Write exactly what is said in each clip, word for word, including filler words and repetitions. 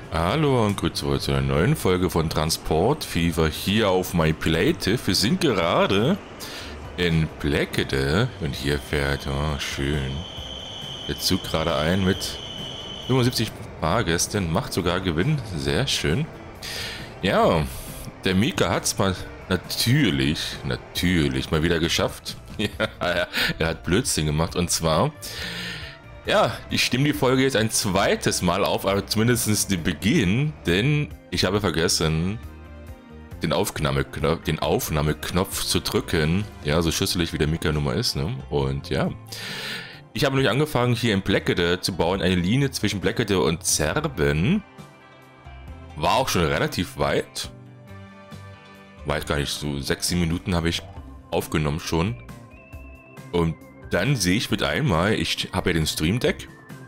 Hallo und grüß euch zu einer neuen Folge von Transport Fever hier auf MyPlative. Wir sind gerade in Bleckede und hier fährt, oh schön, der Zug gerade ein mit fünfundsiebzig Fahrgästen, macht sogar Gewinn, sehr schön. Ja, der Mika hat es mal natürlich, natürlich mal wieder geschafft. Ja, er hat Blödsinn gemacht und zwar... Ja, ich stimme die Folge jetzt ein zweites Mal auf, aber zumindest den Beginn, denn ich habe vergessen, den Aufnahmeknopf, den Aufnahmeknopf zu drücken. Ja, so schüsselig wie der Mika Nummer ist, ne? Und ja, ich habe nämlich angefangen, hier in Bleckede zu bauen, eine Linie zwischen Bleckede und Zerben. War auch schon relativ weit. Weiß gar nicht, so sechs, sieben Minuten habe ich aufgenommen schon. Und dann sehe ich mit einmal, ich habe ja den Stream Deck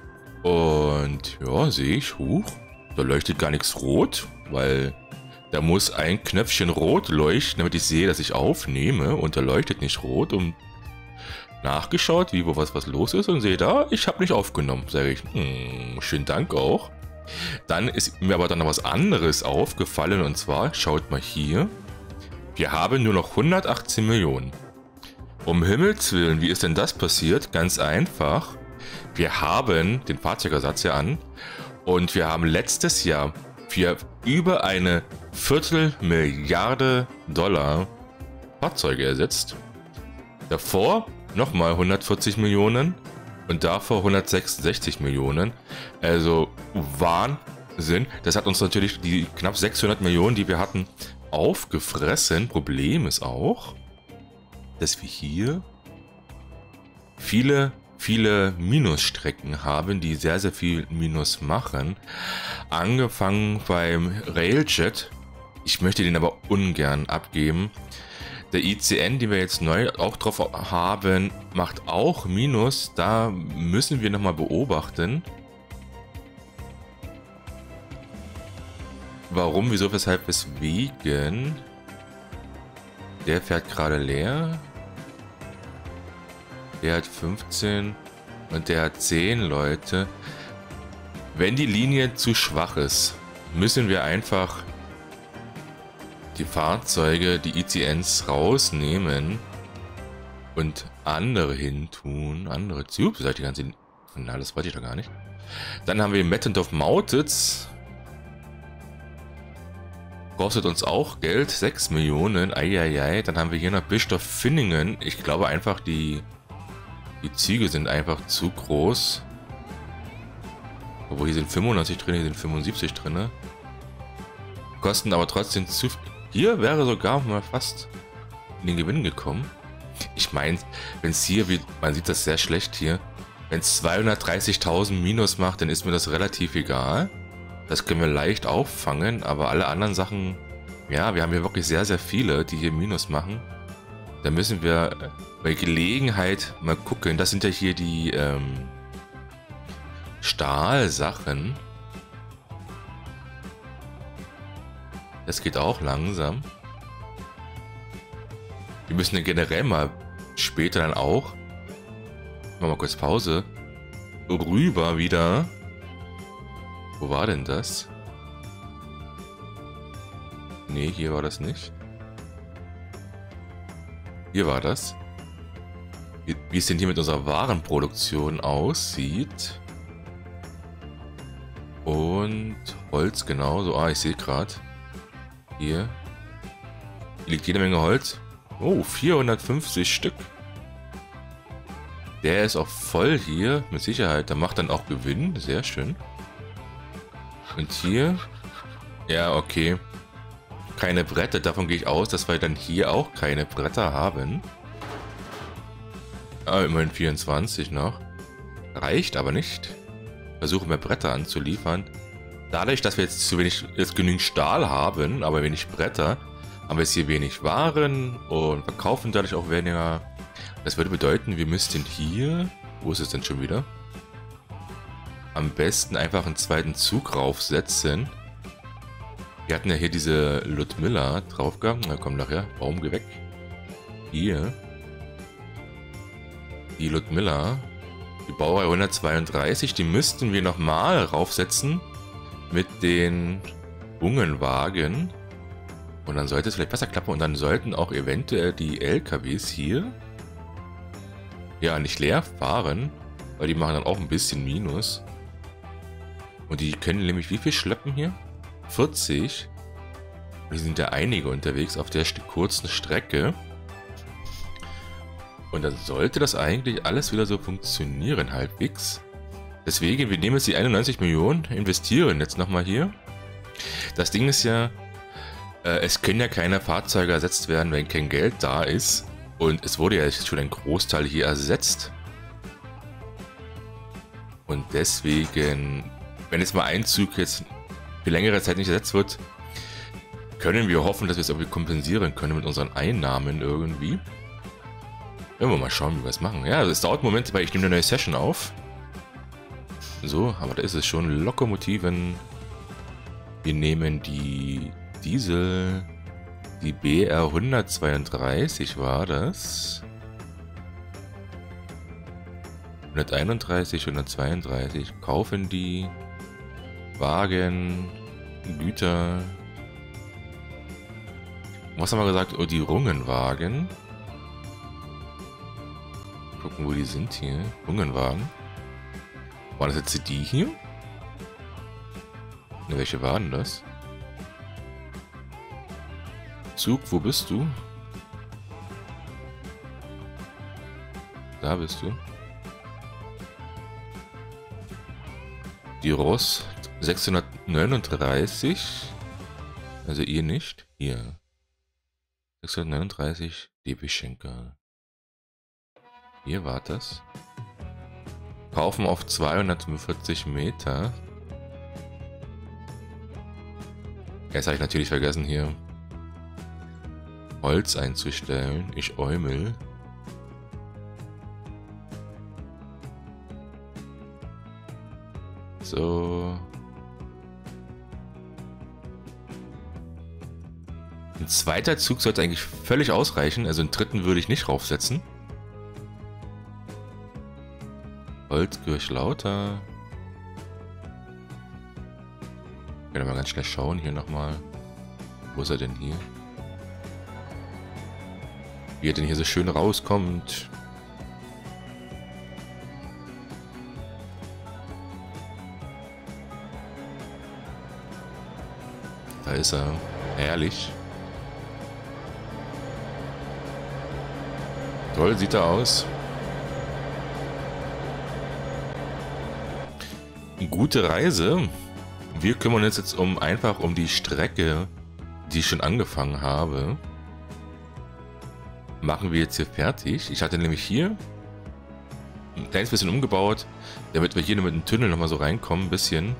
und ja, sehe ich, huch, da leuchtet gar nichts rot, weil da muss ein Knöpfchen rot leuchten, damit ich sehe, dass ich aufnehme und da leuchtet nicht rot und nachgeschaut, wie, wo was, was los ist und sehe da, ich habe nicht aufgenommen, sage ich, hm, schönen Dank auch. Dann ist mir aber dann noch was anderes aufgefallen und zwar, schaut mal hier, wir haben nur noch hundertachtzehn Millionen. Um Himmels Willen, wie ist denn das passiert? Ganz einfach. Wir haben den Fahrzeugersatz ja an und wir haben letztes Jahr für über eine Viertelmilliarde Dollar Fahrzeuge ersetzt. Davor nochmal hundertvierzig Millionen und davor hundertsechsundsechzig Millionen. Also Wahnsinn. Das hat uns natürlich die knapp sechshundert Millionen, die wir hatten, aufgefressen. Problem ist auch, dass wir hier viele, viele Minusstrecken haben, die sehr, sehr viel Minus machen. Angefangen beim Railjet. Ich möchte den aber ungern abgeben. Der I C N, den wir jetzt neu auch drauf haben, macht auch Minus. Da müssen wir nochmal beobachten. Warum, wieso, weshalb, weswegen. Der fährt gerade leer. Der hat fünfzehn und der hat zehn Leute. Wenn die Linie zu schwach ist, müssen wir einfach die Fahrzeuge, die I C Ns rausnehmen und andere hintun. Andere Tubes, seid ihr ganze... Na, das wollte ich doch gar nicht. Dann haben wir Mettendorf Mautitz. Kostet uns auch Geld, sechs Millionen, eieiei. Dann haben wir hier noch Bischdorf Finningen. Ich glaube einfach, die, die Züge sind einfach zu groß. Obwohl, hier sind fünfundneunzig drin, hier sind fünfundsiebzig drin. Kosten aber trotzdem zu viel. Hier wäre sogar mal fast in den Gewinn gekommen. Ich meine, wenn es hier, wie, man sieht das sehr schlecht hier, wenn es zweihundertdreißigtausend Minus macht, dann ist mir das relativ egal. Das können wir leicht auffangen, aber alle anderen Sachen, ja, wir haben hier wirklich sehr, sehr viele, die hier Minus machen. Da müssen wir bei Gelegenheit mal gucken. Das sind ja hier die ähm, Stahlsachen. Das geht auch langsam. Wir müssen ja generell mal später dann auch, machen wir mal kurz Pause, rüber wieder. Wo war denn das? Nee, hier war das nicht. Hier war das. Wie, wie es denn hier mit unserer Warenproduktion aussieht. Und Holz genauso. Ah, ich sehe gerade. Hier. Hier liegt jede Menge Holz. Oh, vierhundertfünfzig Stück. Der ist auch voll hier, mit Sicherheit. Der macht dann auch Gewinn. Sehr schön. Und hier, ja, okay, keine Bretter, davon gehe ich aus, dass wir dann hier auch keine Bretter haben. Ah, immerhin vierundzwanzig noch. Reicht aber nicht. Versuchen wir Bretter anzuliefern. Dadurch, dass wir jetzt zu wenig, jetzt genügend Stahl haben, aber wenig Bretter, haben wir jetzt hier wenig Waren und verkaufen dadurch auch weniger. Das würde bedeuten, wir müssten hier, wo ist es denn schon wieder? Am besten einfach einen zweiten Zug raufsetzen. Wir hatten ja hier diese Ludmilla drauf gehabt. Na komm nachher, Baum, geh weg. Hier. Die Ludmilla. Die Baureihe hundertzweiunddreißig, die müssten wir nochmal raufsetzen. mit den Ungenwagen. Und dann sollte es vielleicht besser klappen. Und dann sollten auch eventuell die L K Ws hier ja nicht leer fahren. Weil die machen dann auch ein bisschen Minus. Und die können nämlich wie viel schleppen hier? vierzig. Und hier sind ja einige unterwegs auf der kurzen Strecke. Und dann sollte das eigentlich alles wieder so funktionieren halbwegs. Deswegen, wir nehmen jetzt die einundneunzig Millionen, investieren jetzt nochmal hier. Das Ding ist ja, äh, es können ja keine Fahrzeuge ersetzt werden, wenn kein Geld da ist. Und es wurde ja schon ein Großteil hier ersetzt. Und deswegen, wenn jetzt mal ein Zug jetzt für längere Zeit nicht ersetzt wird, können wir hoffen, dass wir es irgendwie kompensieren können mit unseren Einnahmen irgendwie. Werden wir mal schauen, wie wir es machen. Ja, es dauert einen Moment, weil ich nehme eine neue Session auf. So, aber da ist es schon. Lokomotiven. Wir nehmen die Diesel. Die B R hundertzweiunddreißig war das. hunderteinunddreißig, hundertzweiunddreißig. Kaufen die. Wagen. Güter. Was haben wir gesagt? Oh, die Rungenwagen. Gucken, wo die sind hier. Rungenwagen. War das jetzt die hier? Ne, welche waren das? Zug, wo bist du? Da bist du. Die Ross sechshundertneununddreißig. Also ihr nicht. Hier. sechshundertneununddreißig D B Schenker. Hier war das. Kaufen auf zweihundertfünfundvierzig Meter. Jetzt habe ich natürlich vergessen hier Holz einzustellen. Ich äumel. So. Ein zweiter Zug sollte eigentlich völlig ausreichen. Also einen dritten würde ich nicht raufsetzen. Holzkirch lauter. Können wir mal ganz schnell schauen hier nochmal. Wo ist er denn hier? Wie er denn hier so schön rauskommt. Da ist er. Herrlich. Toll sieht er aus. Gute Reise. Wir kümmern uns jetzt um einfach um die Strecke, die ich schon angefangen habe. Machen wir jetzt hier fertig. Ich hatte nämlich hier ein kleines bisschen umgebaut, damit wir hier mit dem Tunnel nochmal so reinkommen, ein bisschen.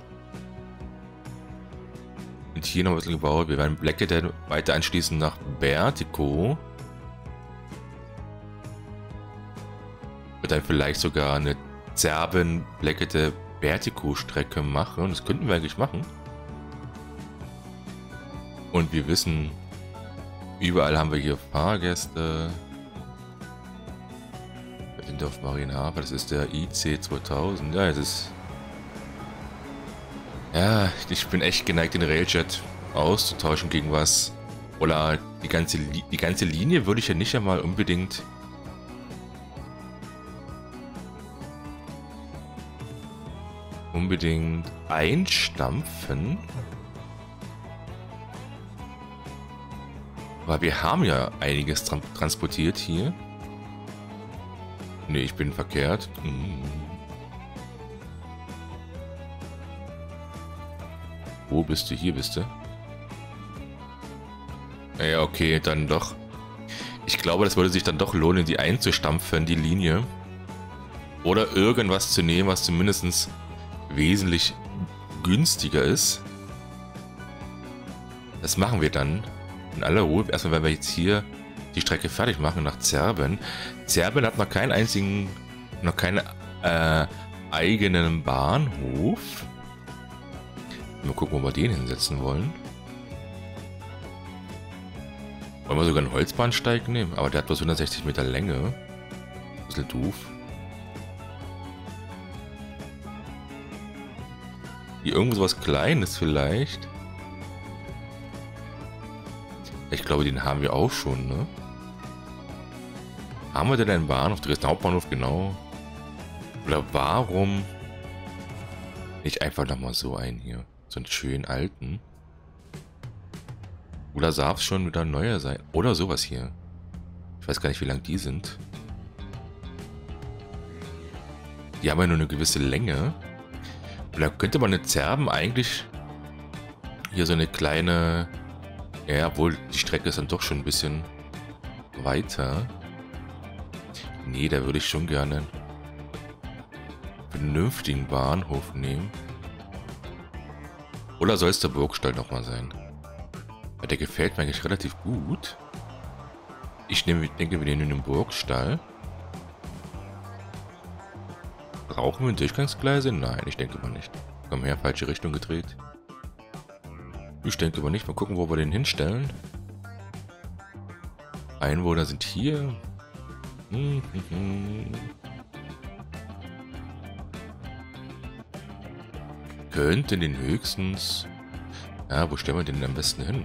Und hier noch ein bisschen gebaut. Wir werden Blackadder weiter anschließen nach Bertico. Wird dann vielleicht sogar eine Zerben Blackadder Vertico-Strecke machen. Das könnten wir eigentlich machen. Und wir wissen, überall haben wir hier Fahrgäste. Wir sind auf Marienhafen. Das ist der I C zweitausend. Ja, es ist... Ja, ich bin echt geneigt, den Railjet auszutauschen gegen was. Oder die ganze, die ganze Linie würde ich ja nicht einmal unbedingt... unbedingt einstampfen. Aber wir haben ja einiges tra transportiert hier. Ne, ich bin verkehrt. Hm. Wo bist du? Hier bist du. Ja, okay, dann doch. Ich glaube, das würde sich dann doch lohnen, die einzustampfen, die Linie. Oder irgendwas zu nehmen, was zumindest wesentlich günstiger ist. Das machen wir dann in aller Ruhe. Erstmal werden wir jetzt hier die Strecke fertig machen nach Zerben. Zerben hat noch keinen einzigen, noch keinen äh, eigenen Bahnhof. Mal gucken, wo wir den hinsetzen wollen. Wollen wir sogar einen Holzbahnsteig nehmen? Aber der hat bloß hundertsechzig Meter Länge. Ein bisschen doof. hier irgendwo so was Kleines vielleicht? Ich glaube, den haben wir auch schon, ne? Haben wir denn einen Bahnhof? Dresden Hauptbahnhof, genau. Oder warum nicht einfach nochmal so einen hier? So einen schönen alten. Oder darf es schon wieder neuer sein? Oder sowas hier. Ich weiß gar nicht, wie lang die sind. Die haben ja nur eine gewisse Länge. Und da könnte man eine Zerben eigentlich hier so eine kleine... Ja, obwohl die Strecke ist dann doch schon ein bisschen weiter. Nee, da würde ich schon gerne einen vernünftigen Bahnhof nehmen. Oder soll es der Burgstall nochmal sein? Ja, der gefällt mir eigentlich relativ gut. Ich nehme, denke, wir nehmen den Burgstall. Brauchen wir Durchgangsgleise? Nein, ich denke mal nicht. Komm her, falsche Richtung gedreht. Ich denke aber nicht. Mal gucken, wo wir den hinstellen. Einwohner sind hier. Hm, hm, hm. Könnten den höchstens... Ja, wo stellen wir den am besten hin?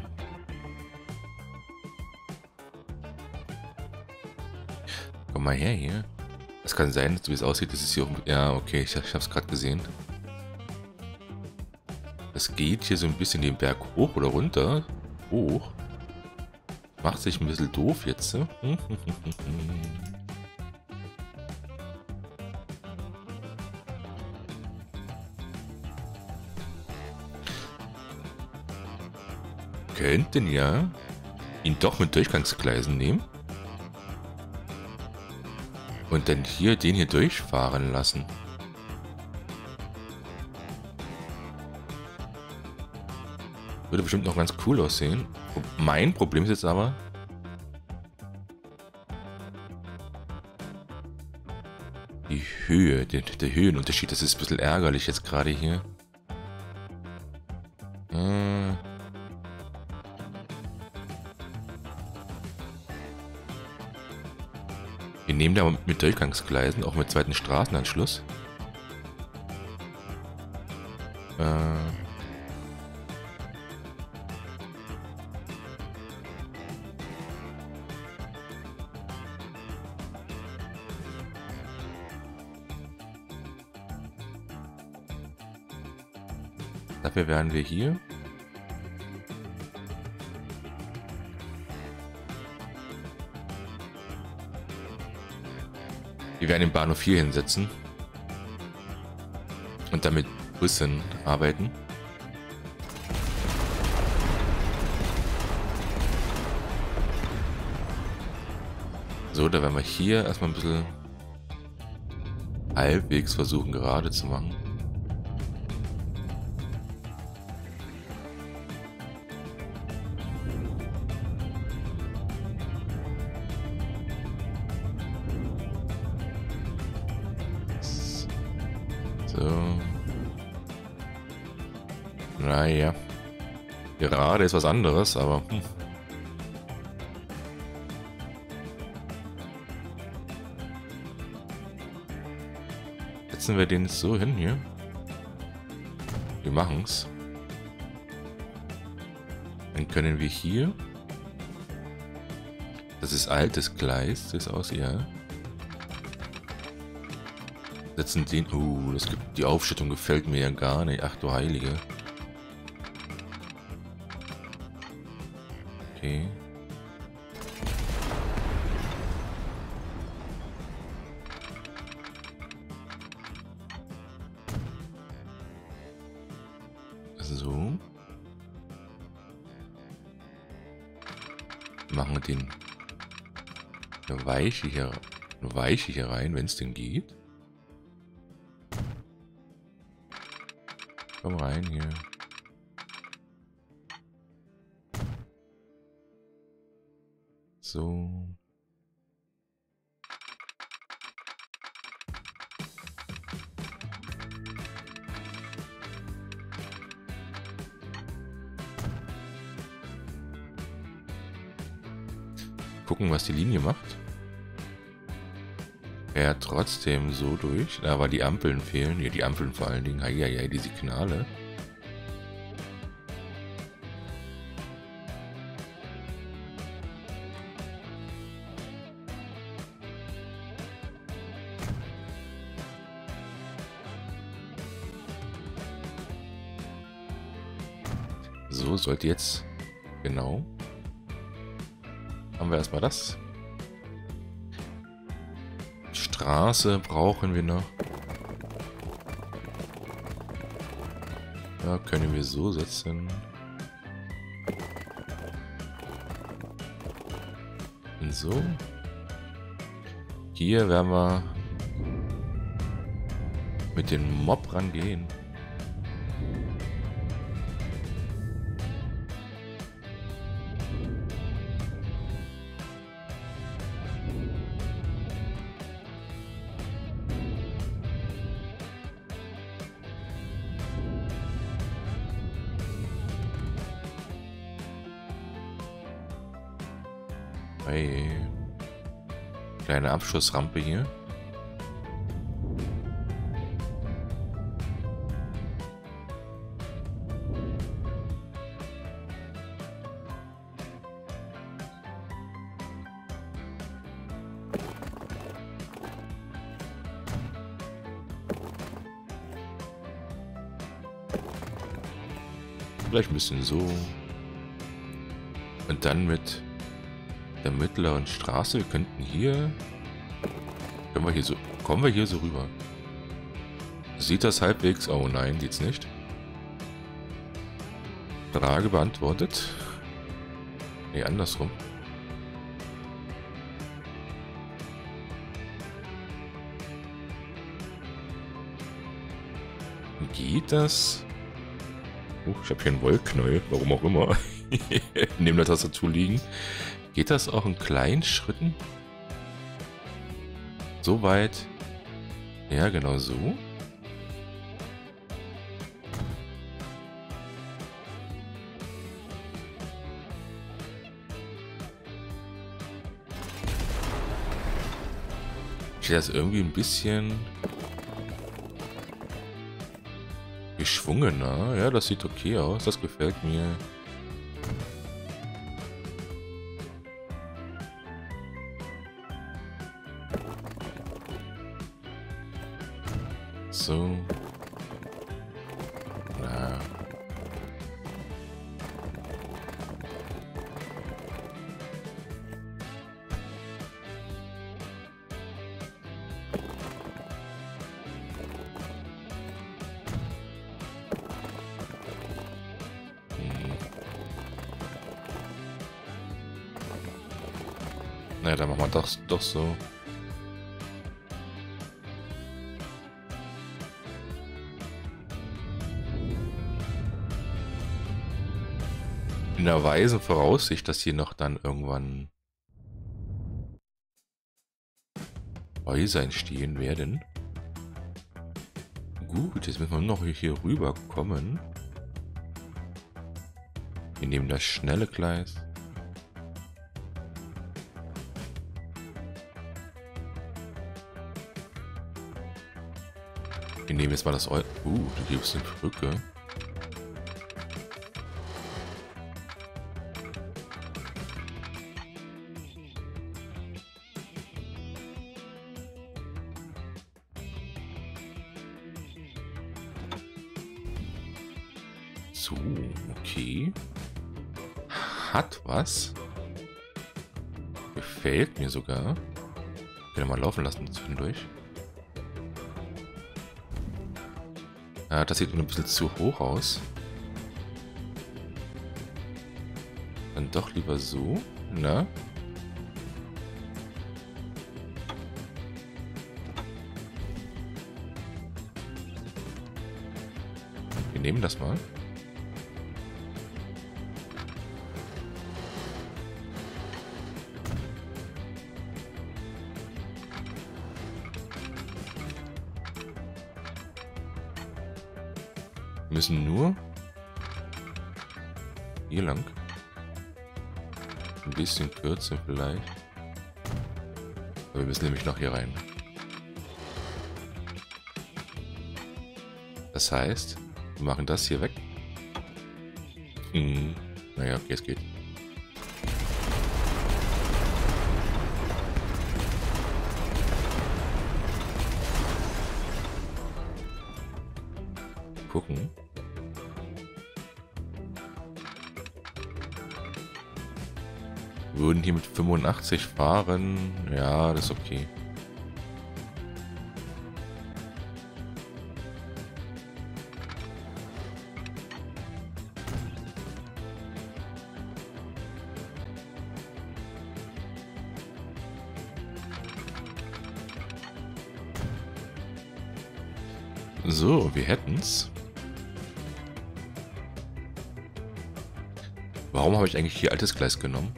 Komm mal her hier. Es kann sein, wie es aussieht, das ist hier auch... Ja, okay, ich, ich habe es gerade gesehen. Es geht hier so ein bisschen den Berg hoch oder runter. Hoch. Macht sich ein bisschen doof jetzt. Ne? Könnten ja ihn doch mit Durchgangsgleisen nehmen. Und dann hier den hier durchfahren lassen. Würde bestimmt noch ganz cool aussehen. Mein Problem ist jetzt aber... Die Höhe, der, der Höhenunterschied, das ist ein bisschen ärgerlich jetzt gerade hier. Äh Wir nehmen da mit Durchgangsgleisen, auch mit zweiten Straßenanschluss. Äh Dafür wären wir hier. Wir werden den Bahnhof hier hinsetzen. Und damit Bussen arbeiten. So, da werden wir hier erstmal ein bisschen halbwegs versuchen gerade zu machen. So. Naja. Gerade ist was anderes, aber... Hm. Setzen wir den jetzt so hin hier. Wir machen's. Dann können wir hier... Das ist altes Gleis, das aussieht, ja. Setzen den... Uh, das gibt, die Aufschüttung gefällt mir ja gar nicht. Ach du Heilige. Okay. So. Machen wir den eine Weiche hier, eine Weiche hier rein, wenn es denn geht. Komm rein hier. So. Gucken, was die Linie macht. Ja, trotzdem so durch. Aber die Ampeln fehlen. Ja, die Ampeln vor allen Dingen. Ja, ja, die Signale. So, sollte jetzt... Genau. Haben wir erstmal das. Straße brauchen wir noch. Ja, können wir so setzen. Und so. Hier werden wir mit dem Mob rangehen. Hey. Kleine Abschussrampe hier. Vielleicht ein bisschen so. Und dann mit der mittleren Straße. Wir könnten hier... Können wir hier so... Kommen wir hier so rüber? Sieht das halbwegs... Oh nein, sieht's nicht. Frage beantwortet. Nee, andersrum. Geht das? Oh, ich habe hier einen Wollknäuel, warum auch immer. Neben der Tastatur liegen. Geht das auch in kleinen Schritten? So weit? Ja, genau so. Steht das irgendwie ein bisschen geschwungener? Ja, das sieht okay aus. Das gefällt mir. So. Na. Naja, dann machen wir das doch so. In der weisen Voraussicht, dass hier noch dann irgendwann Häuser entstehen werden. Gut, jetzt müssen wir noch hier rüber kommen. Wir nehmen das schnelle Gleis. Wir nehmen jetzt mal das... Eu uh, da gibt es eine Brücke. So, okay. Hat was. Gefällt mir sogar. Ich kann mal laufen lassen zwischendurch. Ah, das sieht ein bisschen zu hoch aus. Dann doch lieber so. Na? Wir nehmen das mal. Wir müssen nur hier lang. Ein bisschen kürzer vielleicht. Aber wir müssen nämlich noch hier rein. Das heißt, wir machen das hier weg. Hm. Naja, okay, es geht. Gucken. würden hier mit fünfundachtzig fahren. Ja, das ist okay. So, wir hätten's. Warum habe ich eigentlich hier altes Gleis genommen?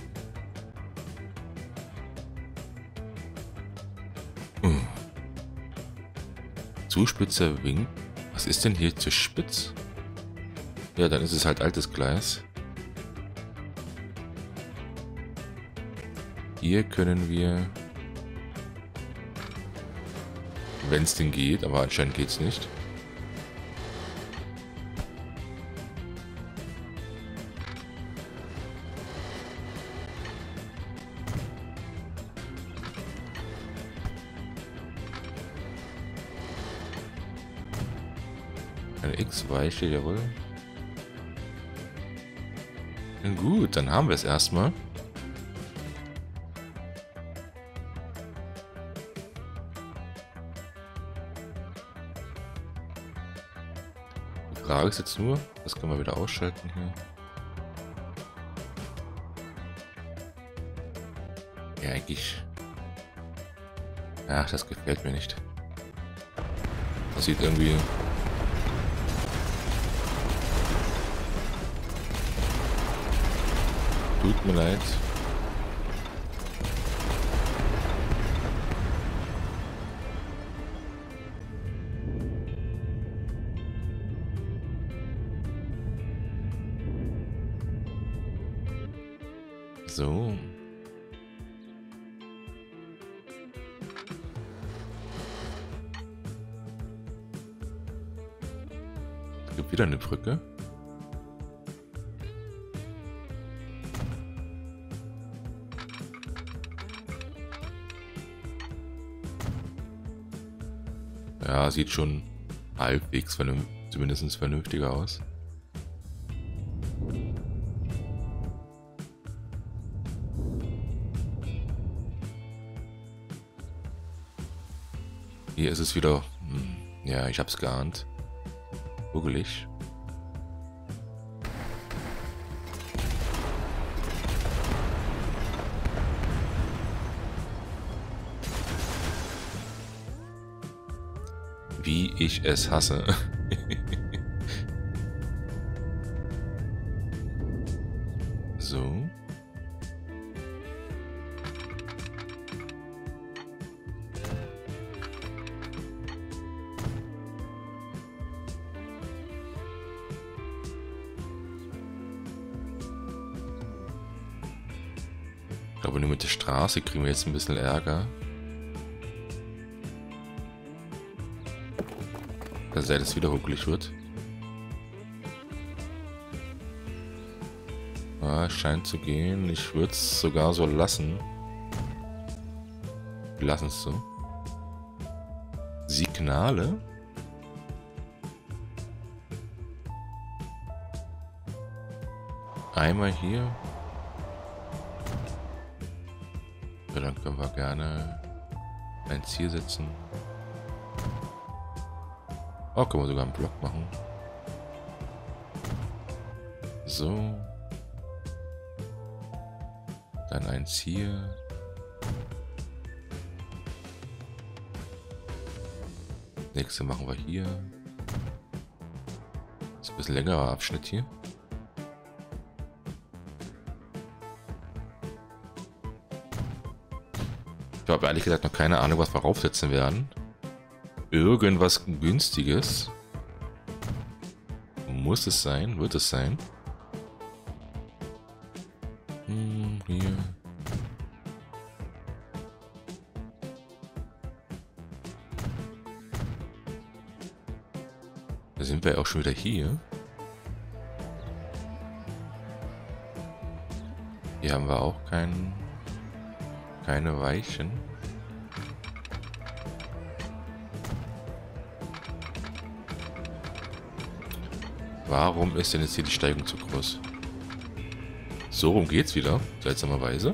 Hm. Zu spitzer Wink. Was ist denn hier zu spitz? Ja, dann ist es halt altes Gleis. Hier können wir... Wenn es denn geht, aber anscheinend geht es nicht. Eine X-Weiche, jawohl. Na gut, dann haben wir es erstmal. Die Frage ist jetzt nur, das können wir wieder ausschalten hier. Ja, eigentlich... Ach, das gefällt mir nicht. Das sieht irgendwie... Tut mir leid. So. Es gibt wieder eine Brücke. Ja, sieht schon halbwegs vernünf- zumindest vernünftiger aus. Hier ist es wieder... Hm, ja, ich hab's geahnt. Kugelig. Wie ich es hasse. So. Ich glaube, nur mit der Straße kriegen wir jetzt ein bisschen Ärger. Dass er das wieder huckelig wird. Ah, scheint zu gehen. Ich würde es sogar so lassen. Wir lassen es so. Signale. Einmal hier. Ja, dann können wir gerne ein Ziel setzen. Oh, können wir sogar einen Block machen. So. Dann eins hier. Nächste machen wir hier. Das ist ein bisschen längerer Abschnitt hier. Ich habe ehrlich gesagt noch keine Ahnung, was wir raufsetzen werden. Irgendwas Günstiges. Muss es sein? Wird es sein? Hm, hier. Da sind wir auch schon wieder hier. Hier haben wir auch kein, keine Weichen. Warum ist denn jetzt hier die Steigung zu groß? So rum geht's wieder, seltsamerweise.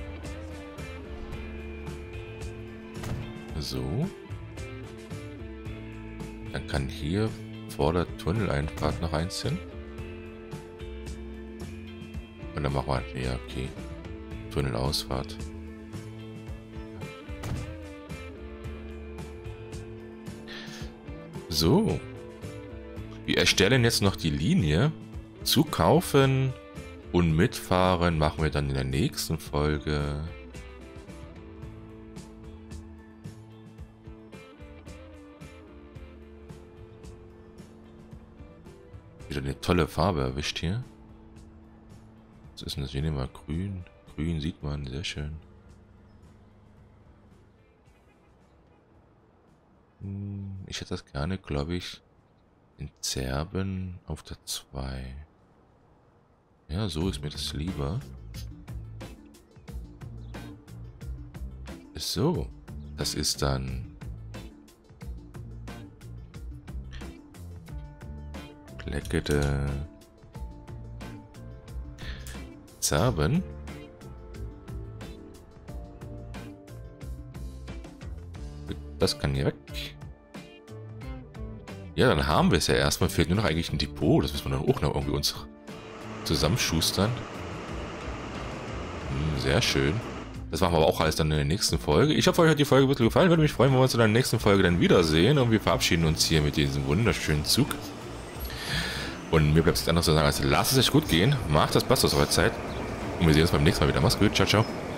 So. Dann kann hier vor der Tunneleinfahrt noch eins hin. Und dann machen wir halt, ja, okay. Tunnelausfahrt. So. Wir erstellen jetzt noch die Linie. Zu kaufen und mitfahren machen wir dann in der nächsten Folge. Wieder eine tolle Farbe erwischt hier. Was ist denn das? Wir nehmen mal grün. Grün sieht man, sehr schön. Ich hätte das gerne, glaube ich, in Zerben auf der zwei. Ja, so ist mir das lieber. So, das ist dann Pleckede Zerben. Das kann hier weg. Ja, dann haben wir es ja erstmal. Fehlt nur noch eigentlich ein Depot. Das müssen wir dann auch noch irgendwie uns zusammenschustern. Hm, sehr schön. Das machen wir aber auch alles dann in der nächsten Folge. Ich hoffe, euch hat die Folge ein bisschen gefallen. Würde mich freuen, wenn wir uns in der nächsten Folge dann wiedersehen. Und wir verabschieden uns hier mit diesem wunderschönen Zug. Und mir bleibt es anders zu sagen, als lasst es euch gut gehen. Macht das Beste aus eurer Zeit. Und wir sehen uns beim nächsten Mal wieder. Macht's gut. Ciao, ciao.